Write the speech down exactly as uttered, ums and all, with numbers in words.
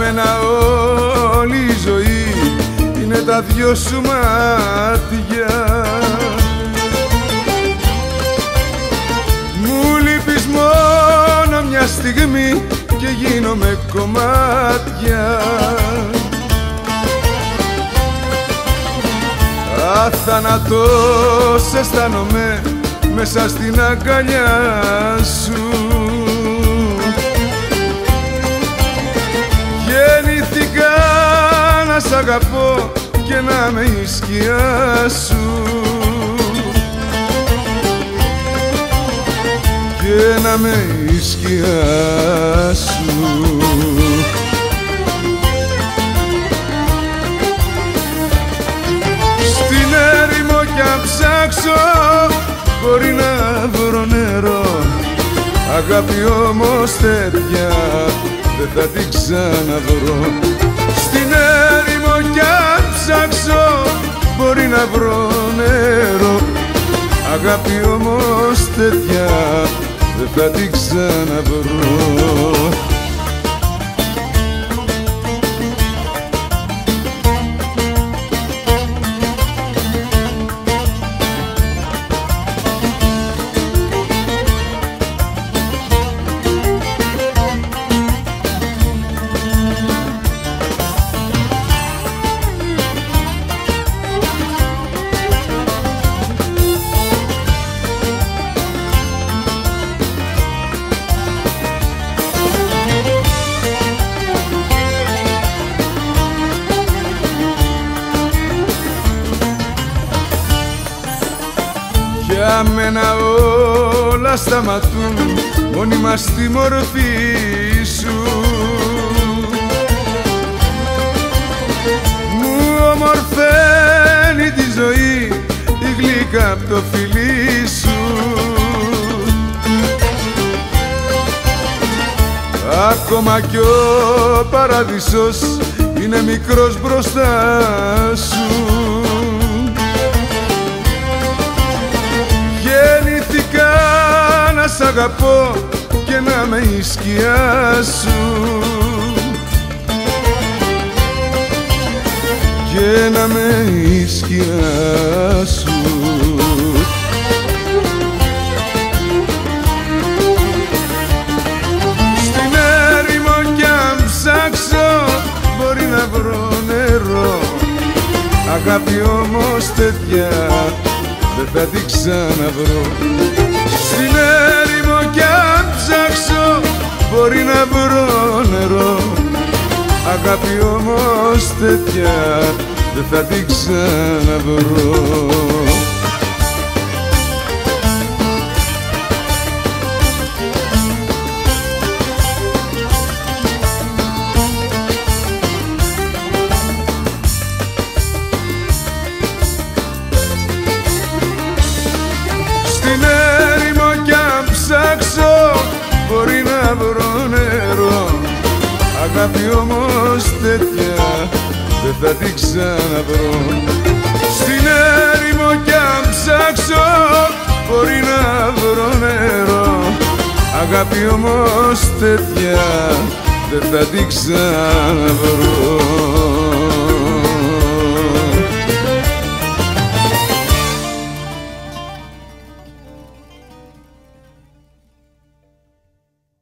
μένα όλη η ζωή είναι τα δυο σου μάτια. Μου λείπεις μόνο μια στιγμή και γίνομαι κομμάτια. Αθάνατος αισθάνομαι μέσα στην αγκαλιά σου. Γεννήθηκα να σ' αγαπώ και να με η σκιά σου, και να με η σκιά σου. Στην έρημο κι αν ψάξω μπορεί να βρω νερό, αγάπη όμως τέτοια δεν θα την ξαναβρω. Στην έρημο κι αν ψάξω μπορεί να βρω νερό, αγάπη όμως τέτοια δεν θα την ξαναβρω. Για μένα όλα σταματούν μόνιμα στη μορφή σου. Μου ομορφαίνει τη ζωή η γλύκα απ' το φιλί σου. Ακόμα κι ο παράδεισος είναι μικρός μπροστά σου. Γεννήθηκα να σ' αγαπώ και να με η σκιά σου, και να με η σκιά σου. Στην έρημο κι αν ψάξω μπορεί να βρω νερό, αγάπη όμως τέτοια δεν θα την ξαναβρω. Στην έρημο κι αν ψάξω μπορεί να βρω νερό, αγάπη όμως τέτοια δεν θα την ξαναβρω. Στην έρημο κι αν ψάξω μπορεί να βρω νερό, αγάπη όμως τέτοια δεν θα την ξαναβρω. Στην έρημο κι αν ψάξω μπορεί να βρω νερό, αγάπη όμως τέτοια δεν θα την ξαναβρω.